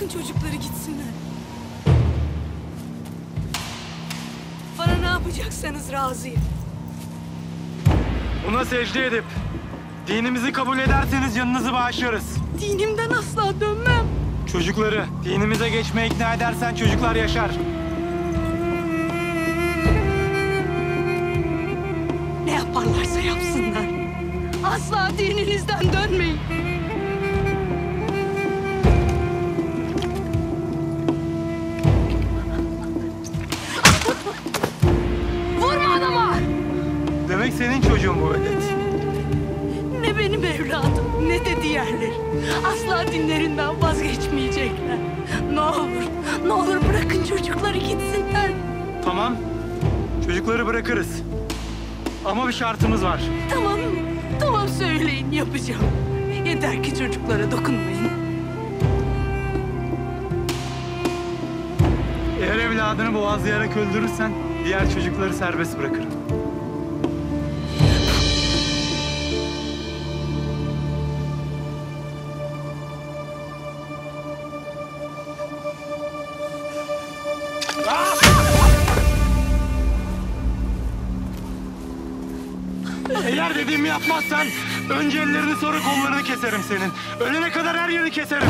çocukları gitsinler. Bana ne yapacaksanız razıyım. Buna secde edip dinimizi kabul ederseniz canınızı bağışlarız. Dinimden asla dönmem. Çocukları dinimize geçmeye ikna edersen çocuklar yaşar. Ne yaparlarsa yapsınlar. Asla dininizden dönmeyin. Vurma adama! Demek senin çocuğun bu velet. Ne benim evladım ne de diğerleri. Asla dinlerinden vazgeçmeyecekler. Ne olur bırakın çocukları gitsinler. Tamam, çocukları bırakırız. Ama bir şartımız var. Tamam söyleyin yapacağım. Yeter ki çocuklara dokunmayın. Eğer evladını boğazlayarak öldürürsen diğer çocukları serbest bırakırım. Eğer dediğimi yapmazsan önce ellerini sonra kollarını keserim senin. Ölene kadar her yeri keserim.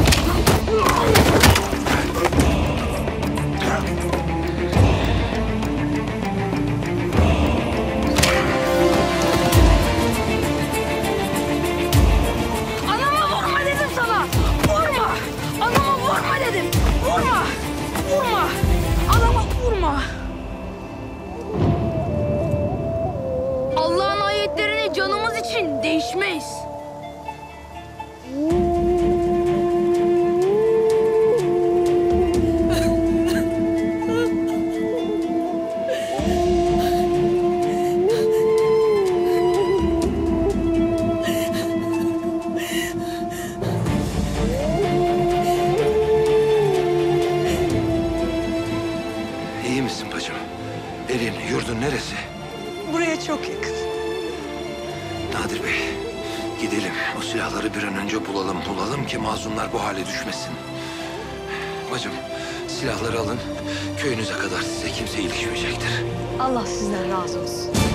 Anama vurma dedim sana. Vurma. Anama vurma dedim. Vurma. Anama vurma. Allah'ın ayetlerini canımız için değişmeyiz. İyi misin bacım? Elin, yurdun neresi? Buraya çok yakın. Nadir Bey, gidelim. O silahları bir an önce bulalım ki mazlumlar bu hale düşmesin. Bacım, silahları alın. Köyünüze kadar size kimse ilişmeyecektir. Allah sizden razı olsun.